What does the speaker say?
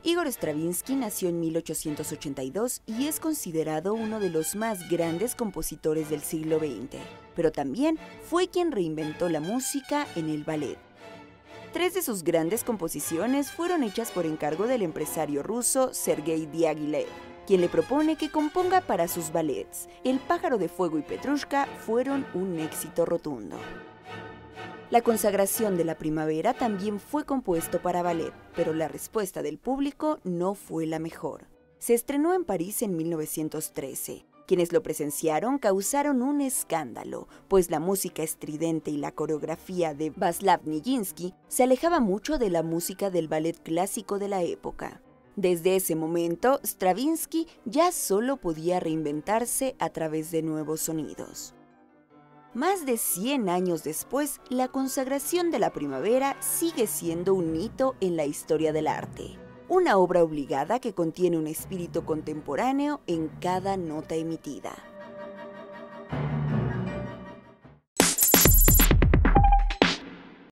Igor Stravinsky nació en 1882 y es considerado uno de los más grandes compositores del siglo XX, pero también fue quien reinventó la música en el ballet. Tres de sus grandes composiciones fueron hechas por encargo del empresario ruso Sergei Diaghilev, quien le propone que componga para sus ballets. El pájaro de fuego y Petrushka fueron un éxito rotundo. La consagración de la primavera también fue compuesto para ballet, pero la respuesta del público no fue la mejor. Se estrenó en París en 1913. Quienes lo presenciaron causaron un escándalo, pues la música estridente y la coreografía de Václav Nijinsky se alejaba mucho de la música del ballet clásico de la época. Desde ese momento, Stravinsky ya solo podía reinventarse a través de nuevos sonidos. Más de 100 años después, la consagración de la primavera sigue siendo un hito en la historia del arte. Una obra obligada que contiene un espíritu contemporáneo en cada nota emitida.